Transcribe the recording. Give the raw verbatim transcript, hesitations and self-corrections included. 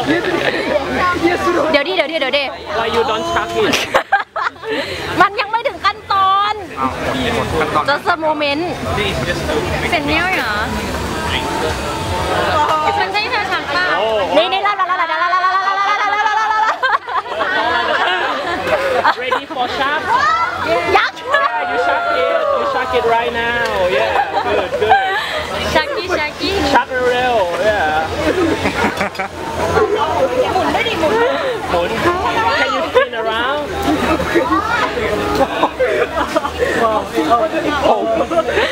เดี๋ยวดิเดี๋ยวดิเดี๋ยวดิ Why you don't chuck it มันยังไม่ถึงขั้นตอนจะสโมเมนต์เป็นเนี้ยเหรอฉันใช่เธอฉันป่ะนี่นี่ละละละละละละละละละละละละละละ Ready for shark ยักษ์ Yeah you shark it you shark it right now Yeah good good ชักกี้ชักกี้ shark เร็ว Yeah หมุนได้ดิหมุนหมุน Can you spin around โอ้